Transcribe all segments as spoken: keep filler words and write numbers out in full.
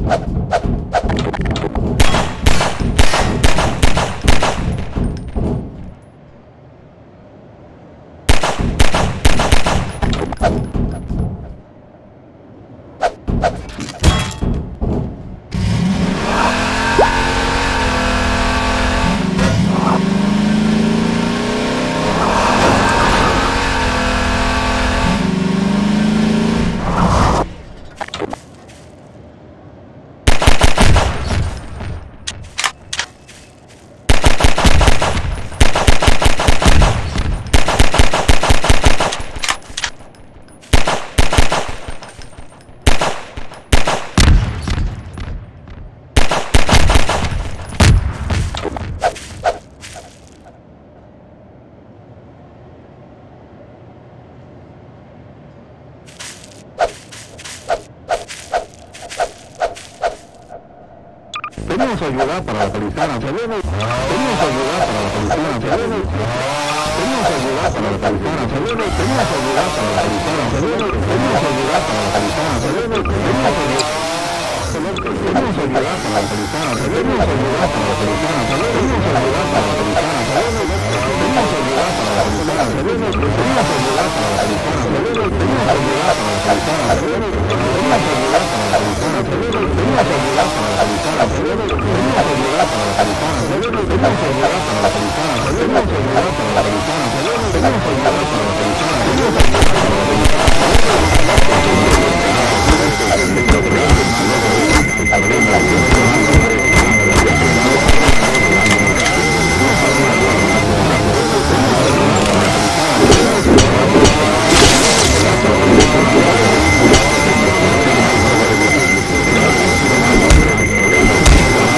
Pedimos ayuda para localizar a Selene. Pedimos ayuda para localizar a Selene. Pedimos ayuda para localizar a Selene. Pedimos ayuda para localizar a Selene. Pedimos ayuda para localizar a Selene. Pedimos ayuda. Pedimos ayuda para localizar a Selene. Pedimos ayuda para localizar a Selene. Pedimos ayuda para localizar a Selene. Pedimos ayuda para localizar a Selene. Pedimos ayuda para localizar a Selene. Pedimos ayuda para localizar a Selene. Pedimos ayuda para localizar a Selene. Pedimos ayuda para localizar a Selene. Pedimos ayuda para localizar a Selene. Pedimos ayuda para localizar a Selene. Pedimos ayuda para localizar a Selene. Pedimos ayuda para localizar a Selene.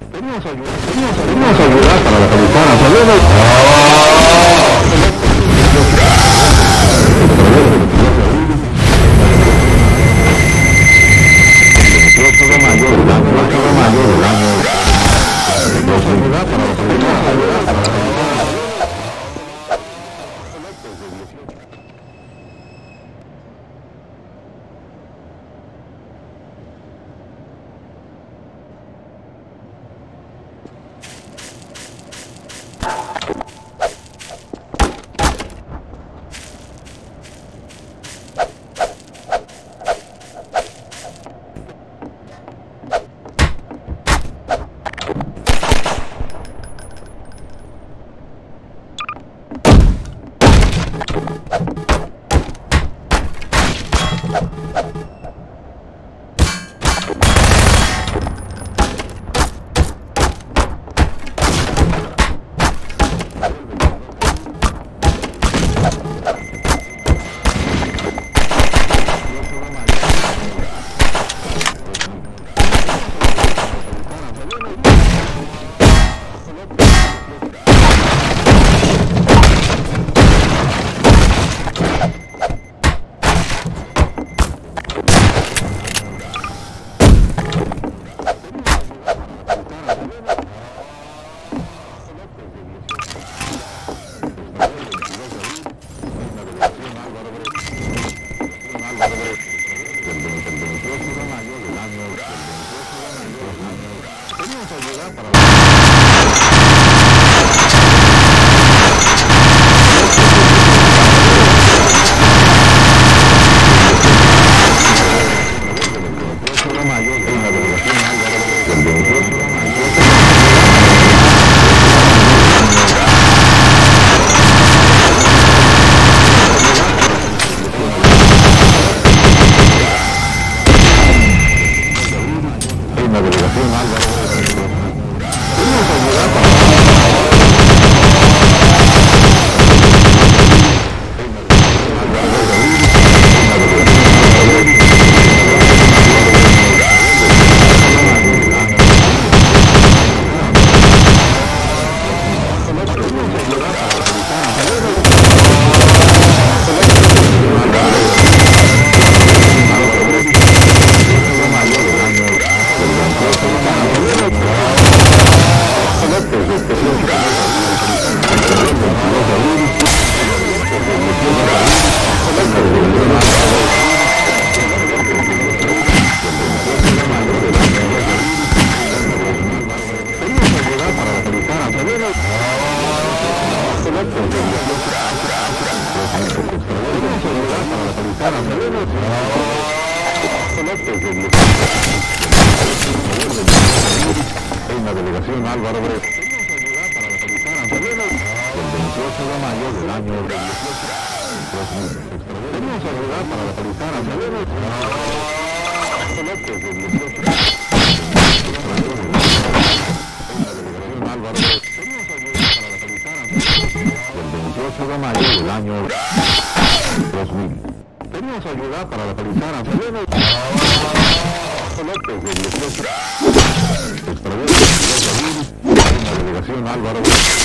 Pedimos ayuda, pedimos ayuda para localizar a Selene. veintiocho de mayo del año, veintiocho de mayo del año. Pedimos ayuda para localizar a Selene. En la delegación Álvaro Obregón. El veintiocho de mayo del año dos mil. Pedimos ayuda para localizar a Selene. En la delegación Álvaro Obregón. Pedimos ayuda para localizar a Selene. El veintiocho de mayo del año dos mil. Pedimos ayuda para localizar a Selene. En la delegación Álvaro Obregón.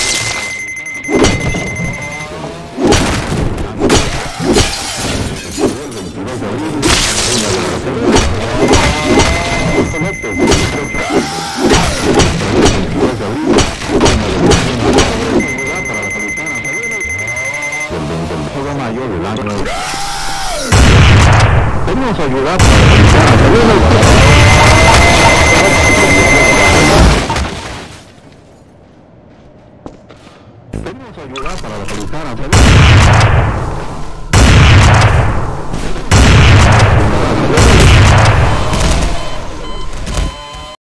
Pedimos ayuda para localizar a Selene.